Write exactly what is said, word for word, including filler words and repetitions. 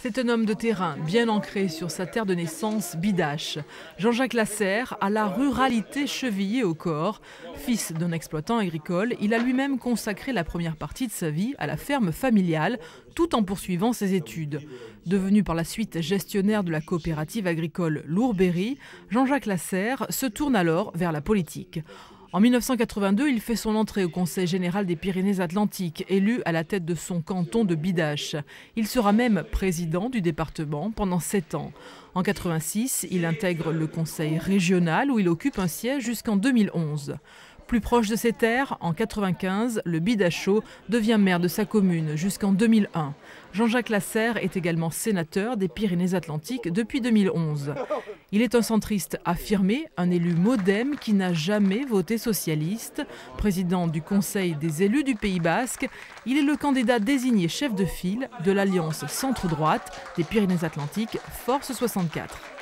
C'est un homme de terrain, bien ancré sur sa terre de naissance, Bidache. Jean-Jacques Lasserre a la ruralité chevillée au corps. Fils d'un exploitant agricole, il a lui-même consacré la première partie de sa vie à la ferme familiale, tout en poursuivant ses études. Devenu par la suite gestionnaire de la coopérative agricole Lourberie, Jean-Jacques Lasserre se tourne alors vers la politique. En mille neuf cent quatre-vingt-deux, il fait son entrée au Conseil général des Pyrénées-Atlantiques, élu à la tête de son canton de Bidache. Il sera même président du département pendant sept ans. En quatre-vingt-six, il intègre le Conseil régional où il occupe un siège jusqu'en deux mille onze. Plus proche de ses terres, en quatre-vingt-quinze, le Bidachot devient maire de sa commune jusqu'en deux mille un. Jean-Jacques Lasserre est également sénateur des Pyrénées-Atlantiques depuis deux mille onze. Il est un centriste affirmé, un élu MoDem qui n'a jamais voté socialiste. Président du Conseil des élus du Pays basque, il est le candidat désigné chef de file de l'alliance centre-droite des Pyrénées-Atlantiques Force soixante-quatre.